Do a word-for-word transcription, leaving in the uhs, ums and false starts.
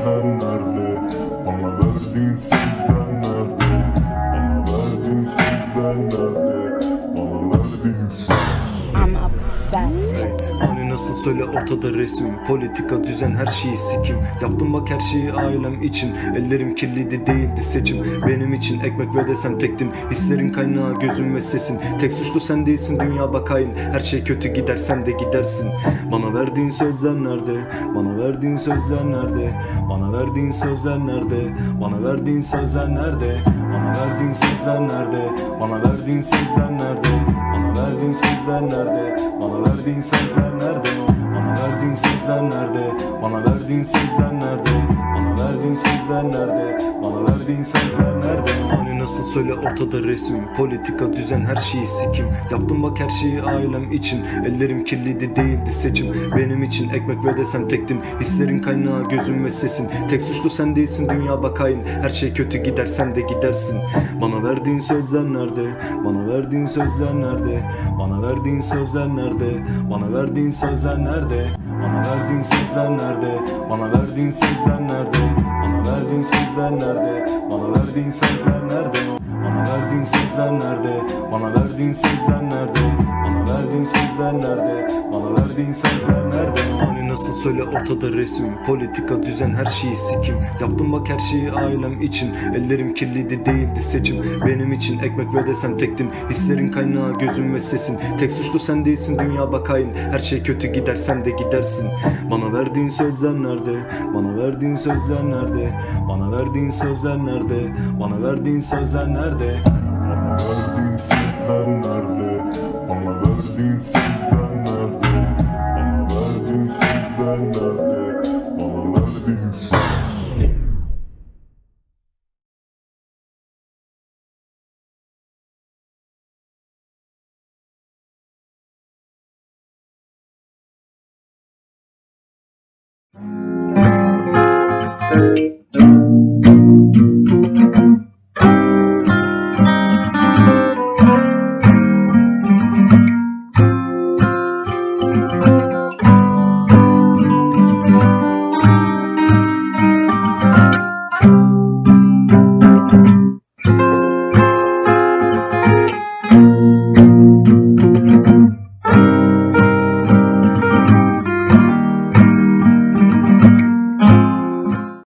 sözler nerede? Bana verdiğin sözler nerede? Bana verdiğin sözler nerede? Bana verdiğin sözler. I'm obsessed. Hani nasıl söyle ortada resmim. Politika düzen her şeyi sikim. Yaptım bak her şeyi ailem için. Ellerim kirliydi değildi seçim. Benim için ekmek ve desem tektin. Hislerin kaynağı gözüm ve sesin. Tek suçlu sen değilsin dünya bak hain. Her şey kötü gider sen de gidersin. Bana verdiğin sözler nerede? Bana verdiğin sözler nerede? Bana verdiğin sözler nerede? Bana verdiğin sözler nerede? Bana verdiğin sözler nerede? Bana verdiğin sözler nerede? Bana verdiğin sözler nerede? Bana verdiğin sözler nerede? Bana verdiğin sözler nerede? Bana verdiğin sözler nerede? Bana verdiğin sözler nerede? Bana verdiğin sözler nerede? Hani nasıl söyle ortada resmim. Politika düzen her şeyi sikim. Yaptım bak her şeyi ailem için. Ellerim kirliydi değildi seçim. Benim için ekmek ve desem tektin. Hislerin kaynağı gözüm ve sesin. Tek suçlu sen değilsin dünya bak hain. Her şey kötü gider sen de gidersin. Bana verdiğin sözler nerede? Bana verdiğin sözler nerede? Bana verdiğin sözler nerede? Bana verdiğin sözler nerede? Bana verdiğin sözler nerede? Bana verdiğin sözler nerede? Bana verdiğin sözler nerede? Bana verdiğin sözler nerede? Bana verdiğin sözler nerede? Bana verdiğin sözler nerede? Bana verdiğin sözler nerede? Bana verdiğin sözler nerede? Hani nasıl söyle ortada resmim. Politika düzen her şeyi sikim. Yaptım bak her şeyi ailem için. Ellerim kirliydi değildi seçim. Benim için ekmek ve desem tektin. Hislerin kaynağı gözüm ve sesin. Tek suçlu sen değilsin dünya bak hain. Her şey kötü gider sen de gidersin. Bana verdiğin sözler nerede? Bana verdiğin sözler nerede? Bana verdiğin sözler nerede? Bana verdiğin sözler nerede? Bana verdiğin sözler nerede? Bana verdiğin sözler nerede? Bana verdiğin sözler nerede? Bana verdiğin sözler.